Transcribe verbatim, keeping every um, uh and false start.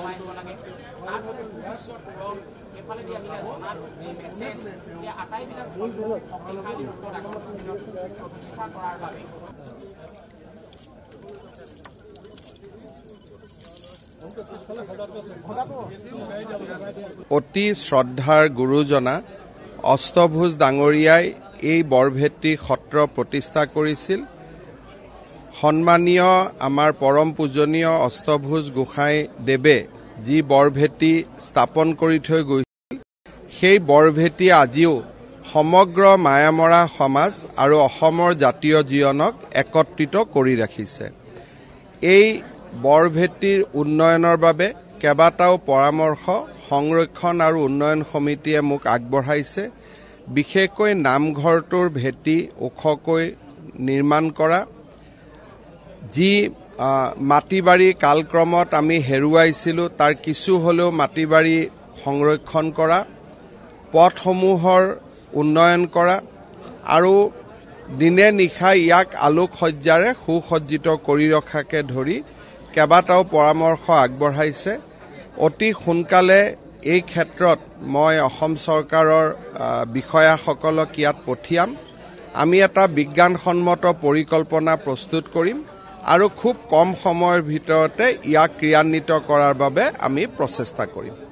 চলাই আহিব লাগে তাত হয়তো ভৱিষ্যত পূৰণ এফালেদি আহিলে জনাত যি মেছেজ সেই আটাইবিলাক শক্তিশালী ৰূপত আগন্তুক দিনত প্ৰতিষ্ঠা কৰাৰ বাবে অতি শ্ৰদ্ধাৰ গুৰুজনা অষ্টভুজ ডাঙৰীয়াই এই বৰভেটি সত্ৰ প্ৰতিষ্ঠা কৰিছিল। সন্মানীয় আমাৰ পৰম পূজনীয় অষ্টভুজ গোসাঁই দেৱে যি বৰভেটি স্থাপন কৰি থৈ গৈছিল সেই বৰভেটি আজিও সমগ্ৰ মায়ামৰা সমাজ আৰু অসমৰ জাতীয় জীৱনক একত্ৰিত কৰি ৰাখিছে। এই বৰভেটিৰ উন্নয়নৰ বাবে কেইবাটাও পৰামৰ্শ সংৰক্ষণ আৰু উন্নয়ন সমিতিয়ে মোক আগবঢ়াইছে। বিশেষকৈ নামঘৰটোৰ ভেটি ওখকৈ নিৰ্মাণ কৰা, যি মাটিবাৰী কালক্ৰমত আমি হেৰুৱাইছিলোঁ তাৰ কিছু হ'লেও মাটিবাৰী সংৰক্ষণ কৰা, পথসমূহৰ উন্নয়ন কৰা আৰু দিনে নিশা ইয়াক আলোকসজ্জাৰে সুসজ্জিত কৰি ৰখাকে ধৰি কেইবাটাও পৰামৰ্শ আগবঢ়াইছে। অতি সোনকালে এই ক্ষেত্ৰত মই অসম চৰকাৰৰ বিষয়াসকলক ইয়াত পঠিয়াম। আমি এটা বিজ্ঞানসন্মত পৰিকল্পনা প্ৰস্তুত কৰিম আৰু খুব কম সময়ৰ ভিতৰতে ইয়াক ক্ৰিয়ান্বিত কৰাৰ বাবে আমি প্ৰচেষ্টা কৰিম।